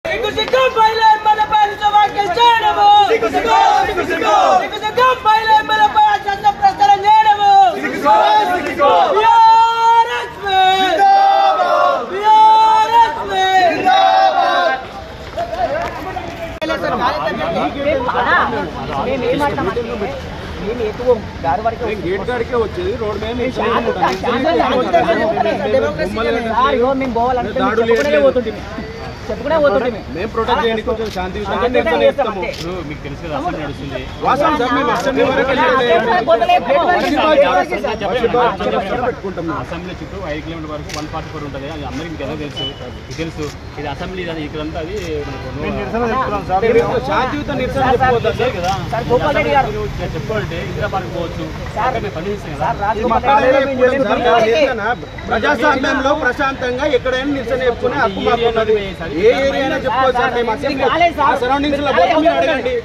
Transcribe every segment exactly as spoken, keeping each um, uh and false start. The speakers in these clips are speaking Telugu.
गेट गाड़ी के వచ్చేది రోడ్ మీద మేము చెప్పుకునే పోతుంటే మేము ప్రొటెక్ట్ చేయడానికి కొంచెం శాంతియుతంగా నిర్ణయం చేస్తాము. మీకు తెలుసు కదా అసలు నడుస్తుంది వాస్తవం సార్. మేము అసెంబ్లీ వరకు పెట్టుకుంటాం. అసెంబ్లీ చుట్టూ ఐదు కిలోమీటర్ వరకు వన్ ఫార్టీ ఫోర్ ఉంటుంది. అది అందరికీ మీకు ఎలా తెలుసు తెలుసు ఇది అసెంబ్లీ ఇక్కడంతా అది శాంతియుత నిరసన చెప్పుకోవచ్చు కదా. చెప్పుకోవాలంటే హైదరాబాద్ పోవచ్చు. ప్రజాస్వామ్యంలో ప్రశాంతంగా ఎక్కడైనా నిరసన చెప్పుకునే హక్కు మాకు ఉన్నది. ఏ ఏరియా చెప్పుకోవచ్చు సార్. మేము సరౌండింగ్స్ లో అడగండి.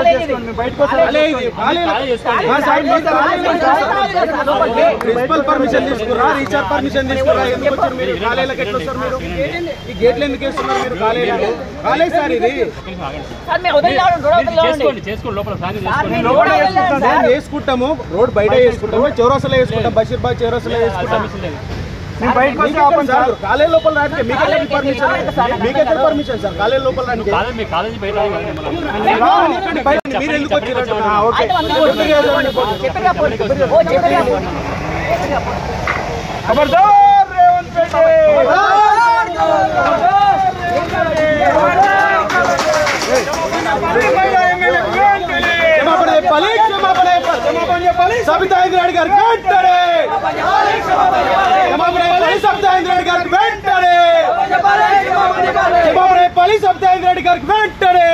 ప్రిన్సిపల్ పర్మిషన్ తీసుకురా, రీచార్జ్ పర్మిషన్ తీసుకురా. ఎందుకు వచ్చారు మీరు కాలేజీలకు? ఎట్లా వస్తారు మీరు? ఈ గేట్లు ఎందుకు వేస్తున్నారు మీరు కాలేజీలో? కాలేజ్ సార్ ఇది వేసుకుంటాము. రోడ్ బయట వేసుకుంటాము, చౌరసలో వేసుకుంటాం, బషీర్బాగ్ చౌరసలో వేసుకుంటాం. కాలేజ్ లోపల రానికి మీకెక్కడ పర్మిషన్? మీకెక్కడ పర్మిషన్ సార్ కాలేజ్ లోపల రానికి? మీరు ఎందుకు వచ్చారు? ఖబర్దార్ రేవంత్ రెడ్డి. సబితా ఇంద్రారెడ్డి గారికి వెంటనే సబితా ఇంద్రారెడ్డి గారికి వెంటనే పల్లి సబితా ఇంద్రారెడ్డి గారికి వెంటనే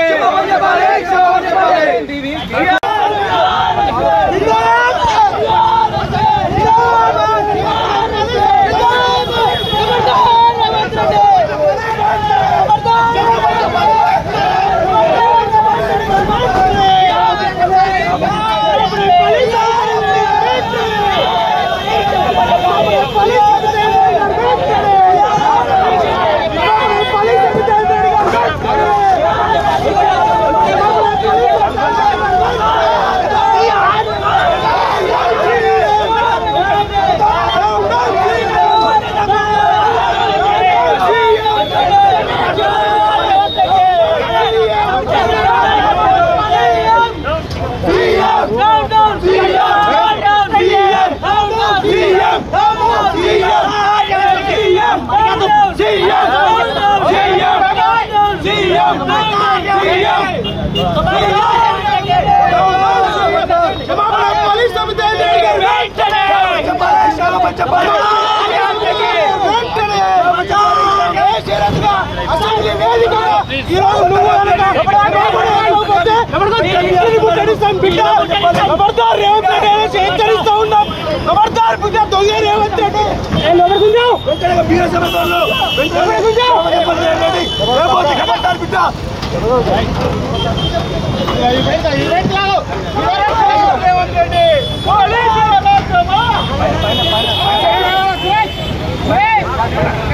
ఖబర్దార్ రేవంత్ రెడ్డి సేకరిస్తూ ఉన్నాం. ఖబర్దార్ దొంగ రేవంత్ రెడ్డి. ఖబర్దార్ బిడ్డ రేవంత్ రెడ్డి. పోలీసులు